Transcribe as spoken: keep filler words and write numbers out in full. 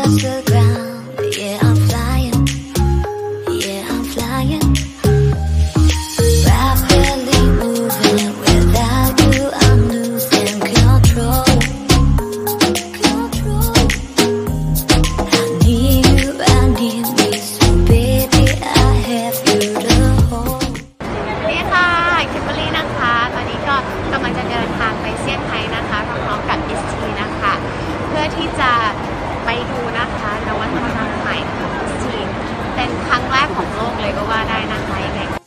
ที่จะไปดูนะคะนวัตกรรมใหม่ของจีนเป็นครั้งแรกของโลกเลยก็ว่าได้นะคะยังไง